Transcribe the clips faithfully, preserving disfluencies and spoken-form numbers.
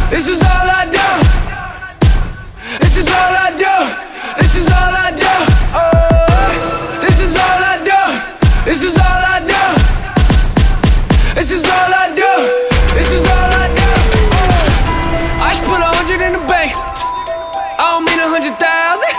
This is all I do. This is all I do. This is all I do. Oh, this is all I do. This is all I do. This is all I do. This is all I do. Oh. I just put a hundred in the bank. I don't mean a hundred thousand.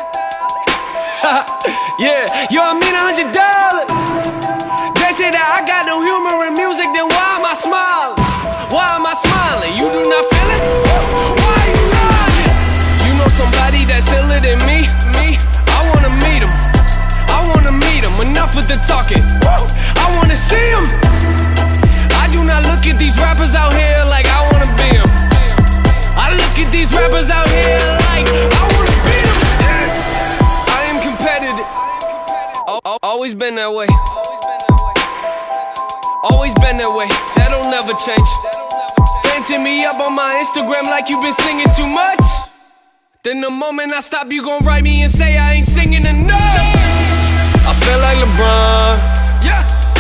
Yeah, you don't mean a hundred dollars. They say that I got no humor in music, then why am I smiling? Why am I smiling? You do not feel it? Why are you lying? You know somebody that's iller than me? Me? I wanna meet him. I wanna meet him. Enough with the talking. I wanna see him. I do not look at these rappers out here like I wanna be him. I look at these rappers out here like I wanna beat them. I am competitive. Always been that way. Always been that way. That'll never change. Fancy me up on my Instagram like you been singing too much. Then the moment I stop, you gon' write me and say I ain't singing enough. I feel like LeBron. Yeah.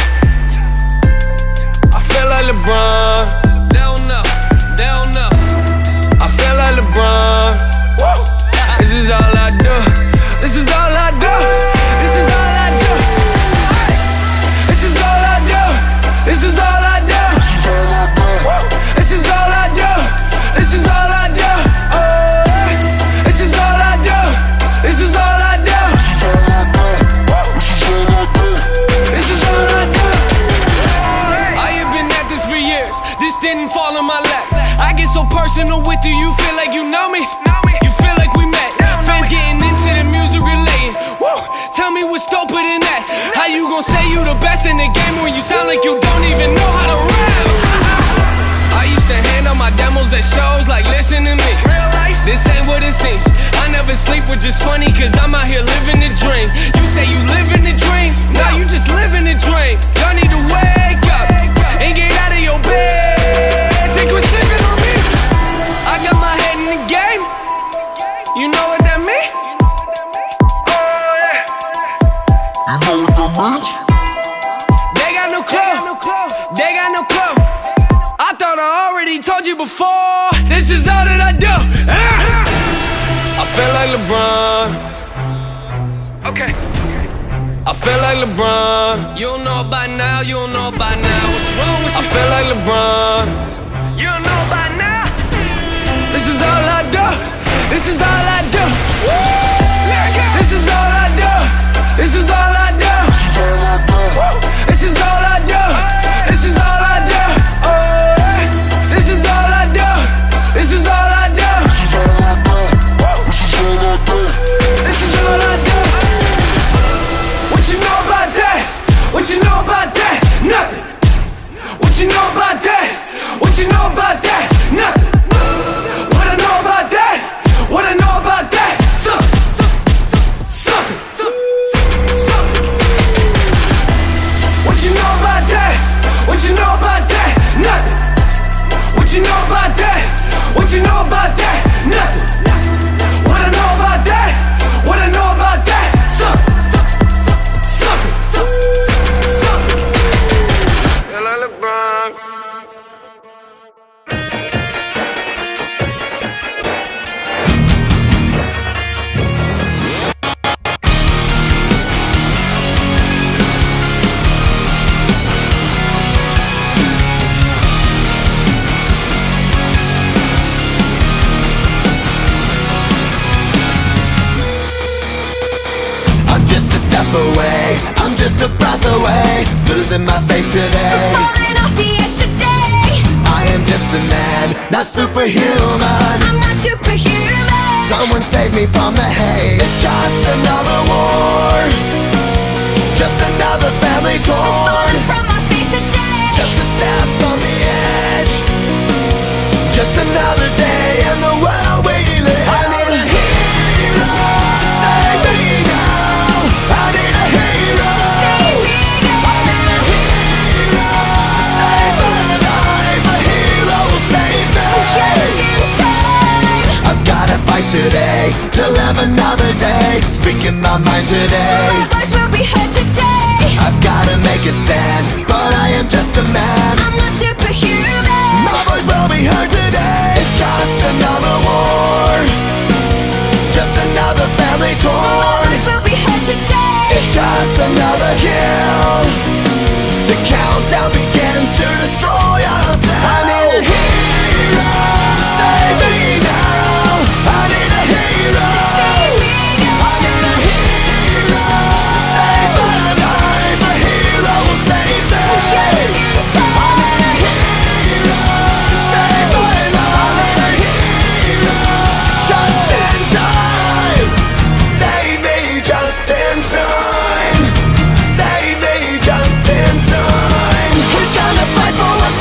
I feel like LeBron. They don't know. They don't know. I feel like LeBron. Woo. This is all I do. This is all I do. This is all I do. This is all I do. This is all I do. Woo. This is all I do. This is all I do. Oh. This is all I do. This is all I do. Woo. This is all I do. I have been at this for years. This didn't fall in my lap. I get so personal with you, you feel like you know me. You feel like we met. Fans getting into the music relating. Woo! Tell me what's doper than that. How you gon' say you the best in the game when you sound like you don't even know how to rap? I used to hand out my demos at shows like, listen to me. This ain't what it seems. I never sleep, which is funny, cause I'm out here living the dream. You say you living the dream? No, you just living the dream. Y'all need to wake up and get out of your bed. Take quit sleeping on me. I got my head in the game. You know what that means? Oh yeah. You know what that means? They got no clue. They got no clue. I thought I already told you before. This is all that I do. Ah! I feel like LeBron. Okay. I feel like LeBron. You don't know about now. You don't know about now. What's wrong with you? I feel like LeBron. You don't know about now. This is all I do. This is all I do. Woo! This is all I do. This is all I do. Woo! This is all I do. This is all I do. Oh, this is all I do. This is all I do. Woo! This is all I do. What you know about that? What you know about that? Nothing. What you know about that? What you know about that? Nothing. What I know about that? What I know about that? Something. Something. Something. What you know about that? What you know about that? Nothing. What you know about that? What you know about that? Nothing. What I know about that? What I know about that? Something. Something. Something. Feel like LeBron. Away. I'm just a breath away, losing my faith today. I'm falling off the edge today. I am just a man, not superhuman. I'm not superhuman. Someone save me from the hate. It's just another war, just another family torn. I'm falling from my feet today. Just a step on the edge, just another day in the world we live. I need a hero to save me now. I need a hero. Save me now. I need a hero to save my life. A hero will save me. Just in time. I've gotta fight today to live another day. Speaking my mind today. My voice will be heard today. I've gotta make a stand, but I am just a man. I'm not superhuman. My voice will be heard today. It's just another kill. The countdown begins to destroy ourselves. I need a hero to save me now. I need a hero. Save me now. I need a hero to save my life. A hero will save me. Just in I need a hero to save my life. I need a hero just in time. Save me just in time. Save me just in time. Who's gonna fight for us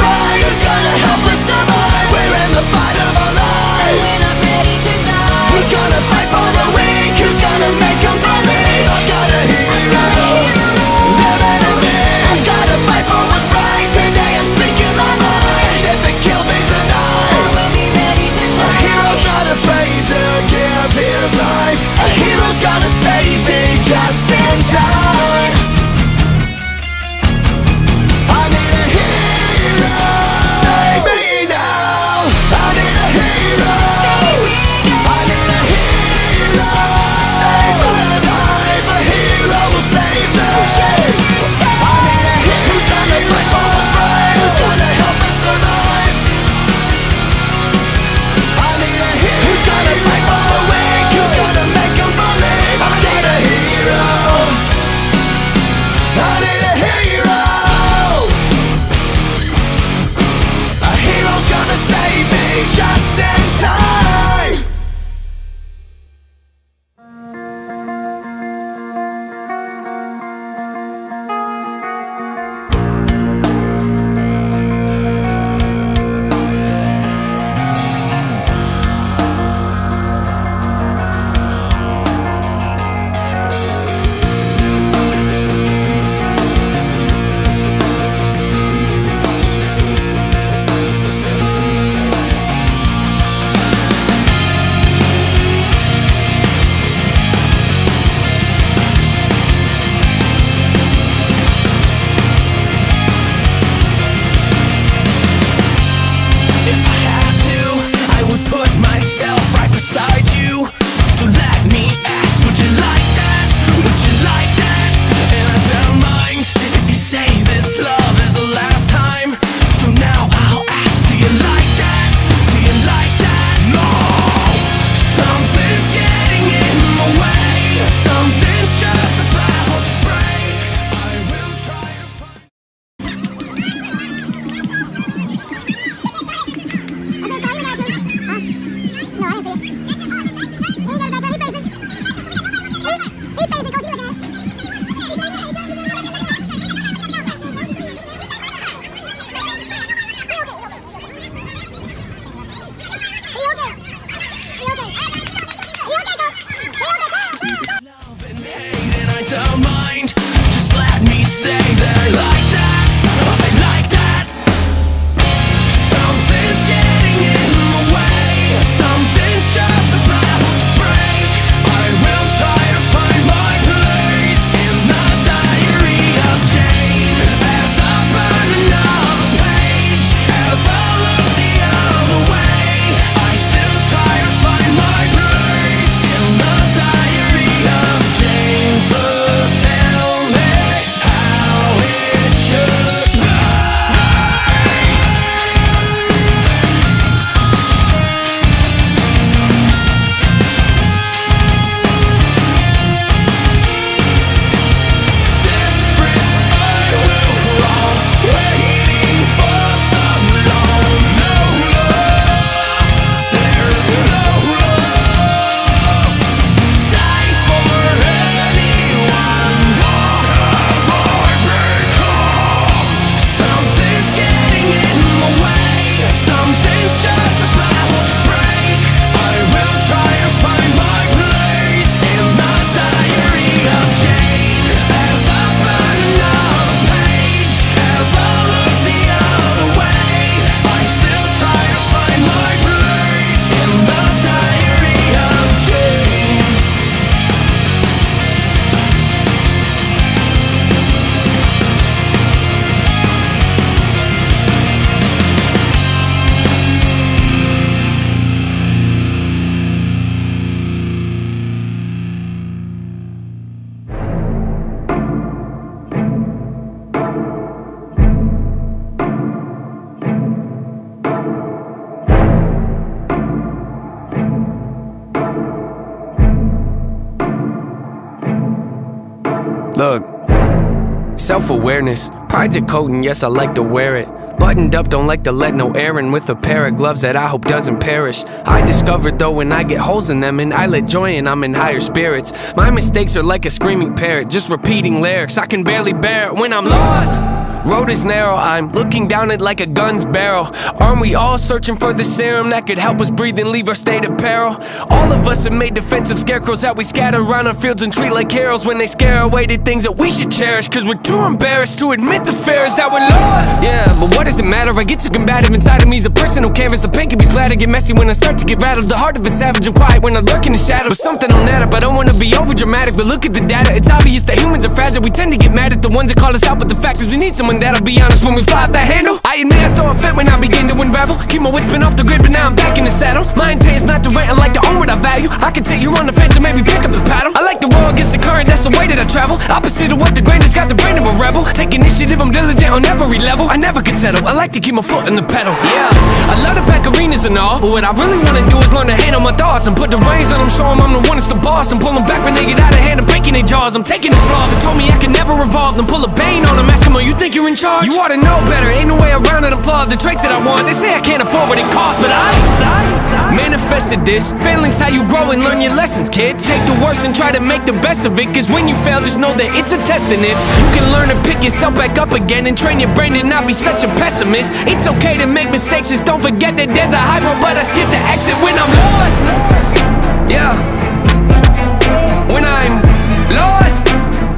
Self-awareness, pride's a coat and yes I like to wear it. Buttoned up, don't like to let no air in, with a pair of gloves that I hope doesn't perish. I discovered though when I get holes in them and I let joy in, I'm in higher spirits. My mistakes are like a screaming parrot, just repeating lyrics. I can barely bear it when I'm lost. Road is narrow, I'm looking down it like a gun's barrel. Aren't we all searching for the serum that could help us breathe and leave our state of peril? All of us have made defensive scarecrows that we scatter around our fields and treat like heroes when they scare away the things that we should cherish, cause we're too embarrassed to admit the fear is that we're lost. Yeah, but what does it matter? I get too combative inside of me's a personal canvas. The pain can be flat, I get messy when I start to get rattled. The heart of a savage and quiet when I lurk in the shadow. But something on that up, I don't wanna be over dramatic, but look at the data, it's obvious that humans are fragile. We tend to get mad at the ones that call us out, but the fact is we need someone that'll be honest when we fly off that handle. I admit I throw a fit when I begin to unravel. Keep my wits spin off the grid, but now I'm back in the saddle. My intent is not to rant, I like to own what I value. I can take you on the fence and maybe pick up the paddle. I like the roll against the current, that's the way that I travel. Opposite of what the grain has, got the brain of a rebel. Take initiative, I'm diligent on every level. I never can settle, I like to keep my foot in the pedal. Yeah, I love to pack arenas and all, but what I really wanna do is learn to handle my thoughts and put the reins on them, show them I'm the one that's the boss, and pull them back when they get out of hand and breaking their jaws. I'm taking the flaws, they told me I can never evolve, then pull a bane on them, ask them, oh, you think you're in charge? You ought to know better, ain't no way around it. I'm flawed, the traits that I want, they say I can't afford what it costs, but I, I manifested this. Failing's how you grow and learn your lessons, kids. Take the worst and try to make the best of it, cause when you fail, just know that it's a test, and if you can learn to pick yourself back up again and train your brain to not be such a pessimist. It's okay to make mistakes, just don't forget that there's a high road, but I skip the exit when I'm lost. Yeah, when I'm lost.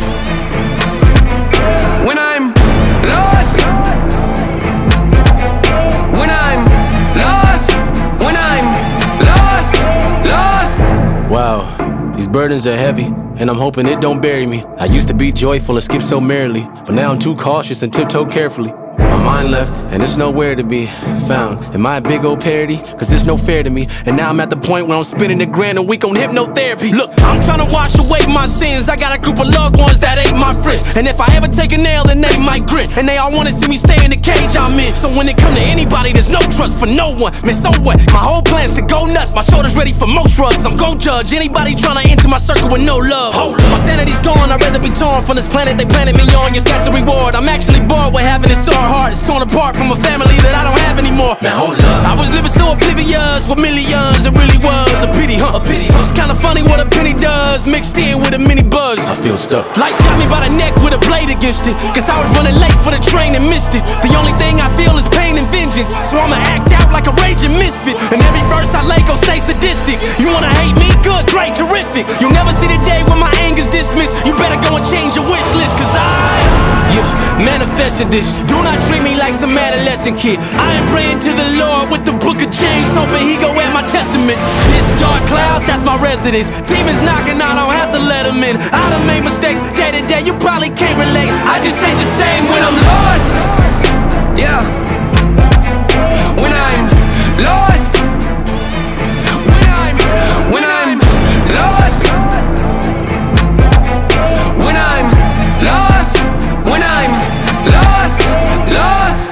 When I'm lost. When I'm lost. When I'm lost. Lost. Wow, these burdens are heavy, and I'm hoping it don't bury me. I used to be joyful and skip so merrily, but now I'm too cautious and tiptoe carefully. My mind left, and it's nowhere to be found. Am I a big old parody? Cause it's no fair to me. And now I'm at the point where I'm spending a grand a week on hypnotherapy. Look, I'm trying to wash away my sins. I got a group of loved ones that ain't my friends, and if I ever take a nail, then they might grin. And they all wanna see me stay in the cage I'm in. So when it come to anybody, there's no trust for no one. Man, so what? My whole plan's to go nuts. My shoulder's ready for most shrugs. I'm gon' judge anybody trying to enter my circle with no love. My sanity's gone, I'd rather be torn from this planet they planted me on. Your stats a reward. I'm actually bored with having it so hard. It's torn apart from a family that I don't have anymore. Man, hold up. I was living so oblivious with millions. It really was a pity, huh? A pity, huh? It's kinda funny what a penny does, mixed in with a mini buzz. I feel stuck. Life got me by the neck with a blade against it, cause I was running late for the train and missed it. The only thing I feel is pain and vengeance, so I'ma act out like a raging misfit. And every verse I lay gon' stay sadistic. You wanna hate me? Good, great, terrific. You'll never see the day when my anger's dismissed. You better go and change your wish list, cause I, yeah, manifested this. Do not treat me like some adolescent kid. I am praying to the Lord with the book of James, hoping he go at my testament. This dark cloud, that's my residence. Demons knocking, I don't have to let them in. I done made mistakes day to day, you probably can't relate. I just ain't the same when I'm lost. Yeah, when I'm lost. When I'm, when I'm lost. When I'm lost. When I'm lost, lost.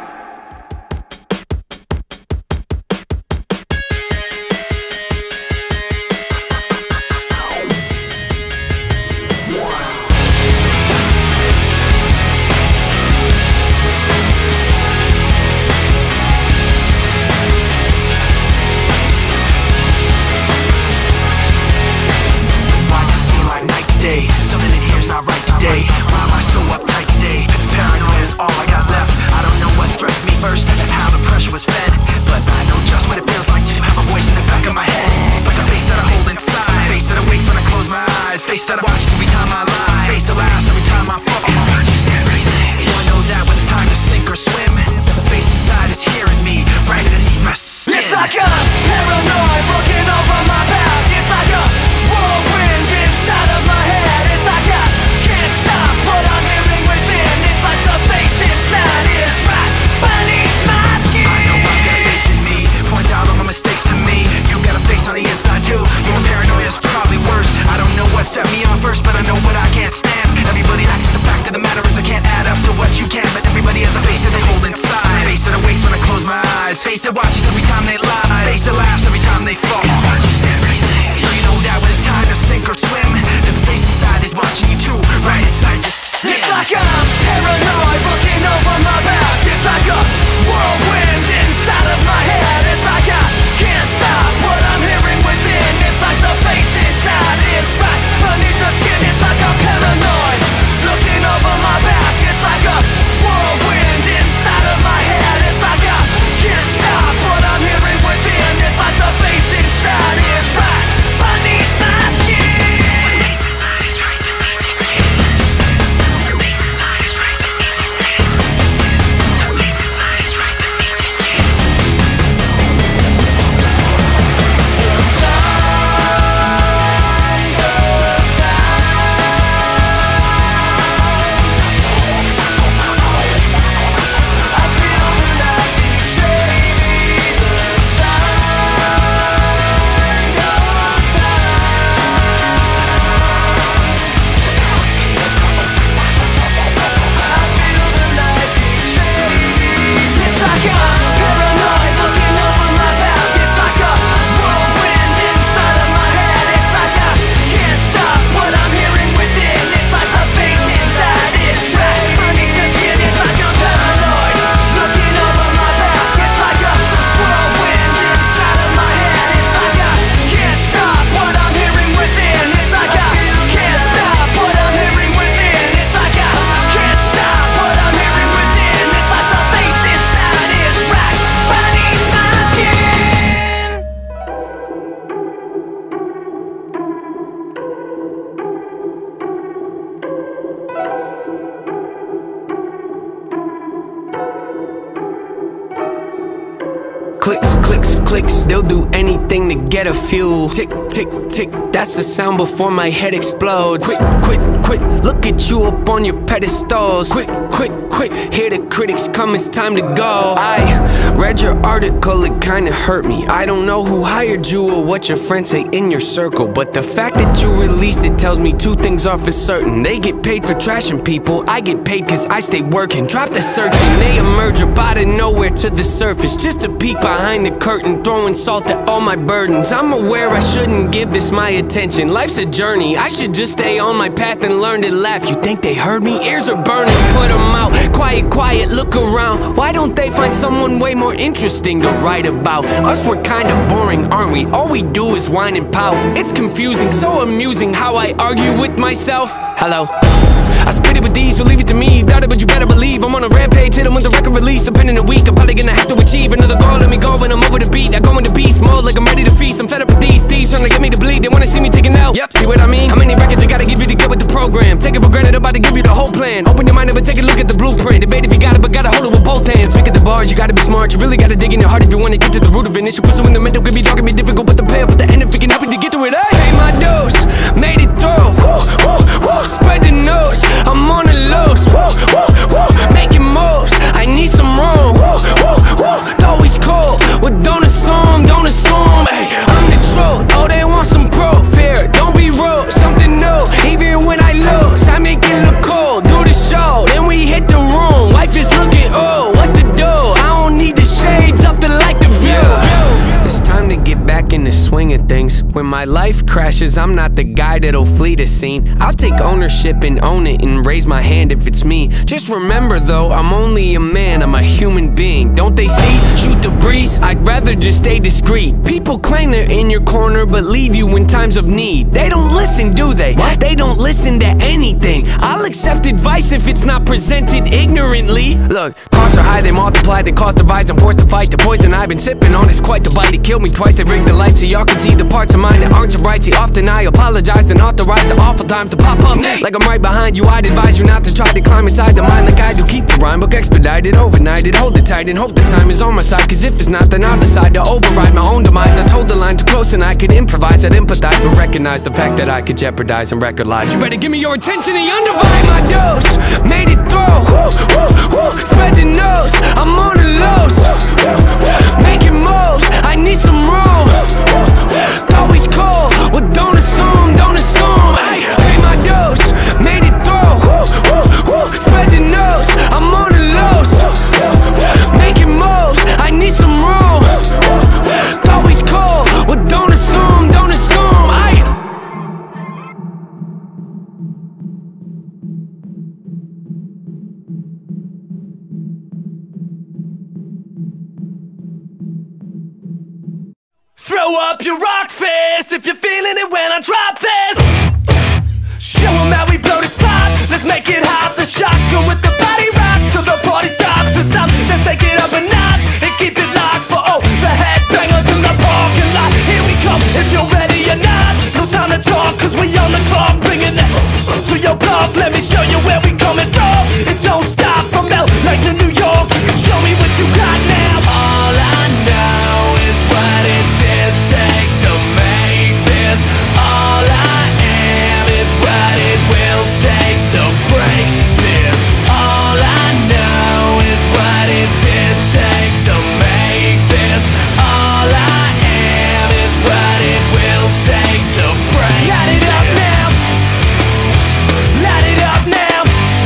Face that I watch every time I lie, face that laughs every time I fall. So I know that when it's time to sink or swim, the face inside is hearing me right underneath my skin. It's like a paranoid looking over my back. It's like a whirlwind inside of my head. It's like I can't stop what I'm living within. It's like the face inside is right beneath my skin. I know I've got a face in me, points out all my mistakes to me. You got a face on the inside too. Your paranoia is probably worse. I don't know what set me on first, but I know what I can't stand. Everybody acts, but the fact of the matter is I can't add up to what you can. But everybody has a face that they hold inside. Face that awakes when I close my eyes. Face that watches every time they lie. Face that laughs every time they fall. So you know that when it's time to sink or swim, that the face inside is watching you too, right inside your skin. It's like I'm Clicks, clicks, clicks, they'll do anything to get a few. Tick, tick, tick, that's the sound before my head explodes. Quick, quick, quick, look at you up on your pedestals. Quick, quick, quick, hear the critics come, it's time to go. I read your article, it kinda hurt me. I don't know who hired you or what your friends say in your circle, but the fact that you released it tells me two things are for certain. They get paid for trashing people, I get paid cause I stay working. Drop the searching, they emerge up out of nowhere to the surface, just to peek behind the curtain, throwing salt at all my burdens. I'm aware I shouldn't give this my attention. Life's a journey, I should just stay on my path and learn to laugh. You think they heard me? Ears are burning, put them out. Quiet, quiet, look around. Why don't they find someone way more interesting to write about? Us, we're kinda boring, aren't we? All we do is whine and pout. It's confusing, so amusing how I argue with myself. Hello. I spit it with these, so leave it to me. Doubt it, but you better believe I'm on a rampage, hit 'em with the record release. Depending a week, I'm probably gonna have to achieve another goal. Let me go when I'm over the beat. I go into beast mode like I'm ready to feast. I'm fed up with these thieves trying to get me to bleed. They wanna see me taking out. Yep, see what I mean? How many records I gotta give you to get with the program? Take it for granted, I'm about to give you the whole plan. Open your mind up and take a look at the blueprint. Debate if you got it, but gotta hold it with both hands. Pick at the bars, you gotta be smart. You really gotta dig in your heart if you wanna get to the root of it. Issue pursue in the middle could be dark and be difficult, but the payoff at the end if it can help you to get through it. I paid my dose, made it through. Woo, woo, woo, spread the news. I'm on the loose, woo, woo, woo, making moves. I need some room, woo, woo, woo. Always cold, well don't assume, don't assume. Hey, I'm the truth. Oh, they want some proof here. Don't be rude, something new. Even when I lose, I make it look cool. Do the show, then we hit the room. Life is looking, oh, what to do? I don't need the shades up to like the view. It's time to get back in the swing of things. When my life crashes, I'm not the guy that'll flee the scene. I'll take ownership and own it and raise my hand if it's me. Just remember though, I'm only a man, I'm a human being. Don't they see? Shoot the breeze, I'd rather just stay discreet. People claim they're in your corner but leave you in times of need. They don't listen, do they? What? They don't listen to anything. I'll accept advice if it's not presented ignorantly. Look, costs are high, they multiply, they cause divides. I'm forced to fight the poison I've been sipping on. It's quite the bite, it killed me twice. They rigged the lights so y'all can see the parts of mine that aren't so bright. See, often I apologize and authorize the awful times to pop up. Like I'm right behind you, I'd advise you not to try to climb inside the mind like I do. Keep the rhyme book expedited, overnighted, hold it tight and hope the time is on my side. Cause if it's not, then I'll decide to override my own demise. I told the line too close and I could improvise. I'd empathize but recognize the fact that I could jeopardize and record lives. You better give me your attention and undivided. My dose, made it through, woo, woo, woo. Spread the news, I'm on the loose, making moves, I need some room. Always cold, well don't assume, don't assume. Hey, pay my dose, made it through, woo, woo, woo. Spread the news, I'm on the loose, making moves, I need some room. Always cold, well don't assume, don't assume. Ay. Throw up your rock fist if you're feeling it when I drop this. Show 'em how we blow the spot. Let's make it hot. The shotgun with the body rock till the party stops. It's time to take it up a notch and keep it locked for oh the headbangers in the parking lot. Here we come if you're ready or not. No time to talk cause we on the clock. Bringing that to your block. Let me show you where we coming from. It don't stop from L A to New York. Show me what you got now. All I know is what it did take to make this. All I am is what it will take to break this. All I know is what it did take to make this. All I am is what it will take to break. Light it up now. Light it up now.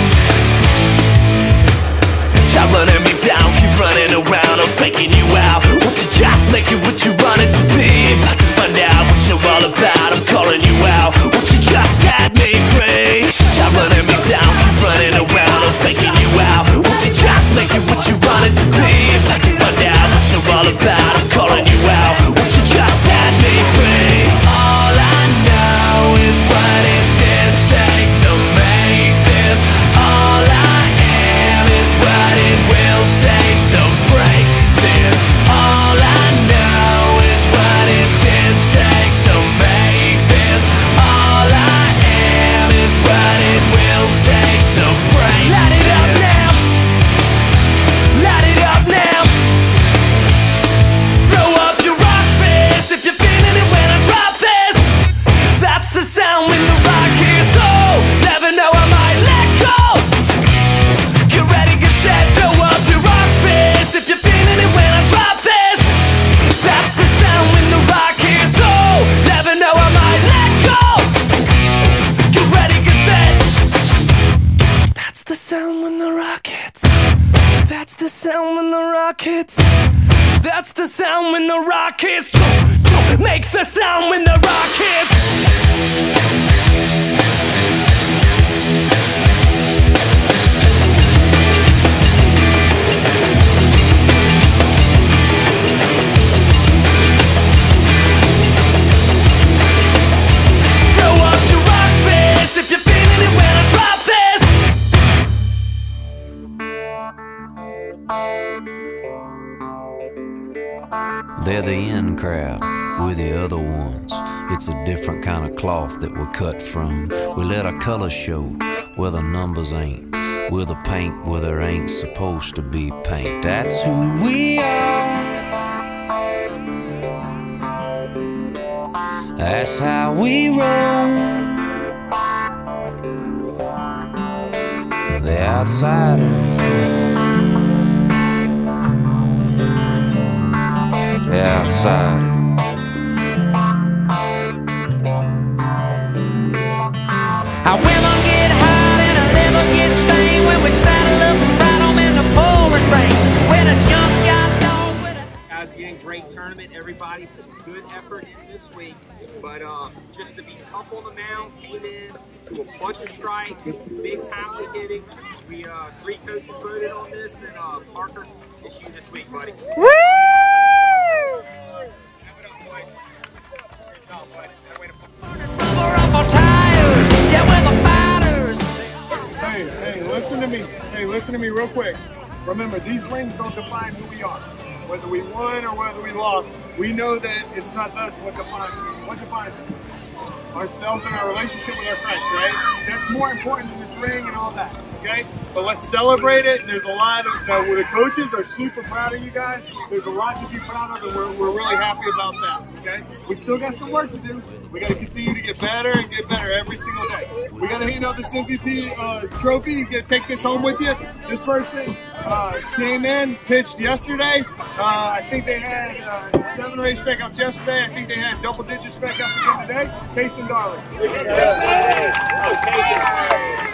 Stop running me down, keep running around, I'm faking you out. Won't you just make it what you want it to be? About to find out what you're all about, I'm calling you out. Won't you just set me free? Stop running me down, keep running around, I'm faking you out. Won't you just make it what you want it to be? About to find out what you're all about, I'm calling you out. Won't you just set me free? All I know is what it did take to make this. All I am is what it will take to break this. All I know is what it did take to make this. All I am is what it will take to break. Light it up now. Light it up now. rock hits. That's the sound when the rock hits. Choo, choo, makes the sound when the rock hits. They're the in crowd, we're the other ones. It's a different kind of cloth that we're cut from. We let our colors show where the numbers ain't. We're the paint where there ain't supposed to be paint. That's who we are. That's how we roll. The outsiders. Outside. Our women get hot and our leather gets stained when we saddle up and ride 'em in the pouring rain. When a junkyard dog with a... Guys, again, great tournament. Everybody put good effort in this week. But uh, just to be tough on the mound, came in, do a bunch of strikes, big timely hitting. We uh, three coaches voted on this, and uh, Parker, it's you this week, buddy. Woo! Hey, hey, listen to me. Hey, listen to me real quick. Remember, these rings don't define who we are. Whether we won or whether we lost, we know that it's not us what defines us. What defines us? Ourselves and our relationship with our Christ, right? That's more important than this ring and all that, okay? But let's celebrate it. There's a lot of, uh, the coaches are super proud of you guys. There's a lot to be proud of, and we're, we're really happy about that, okay? We still got some work to do. We got to continue to get better and get better every single day. We got to hand out this M V P uh, trophy. You got to take this home with you. This person uh, came in, pitched yesterday. Uh, I think they had uh, seven or eight strikeouts yesterday. I think they had double-digit strikeouts again today. Payson Darling.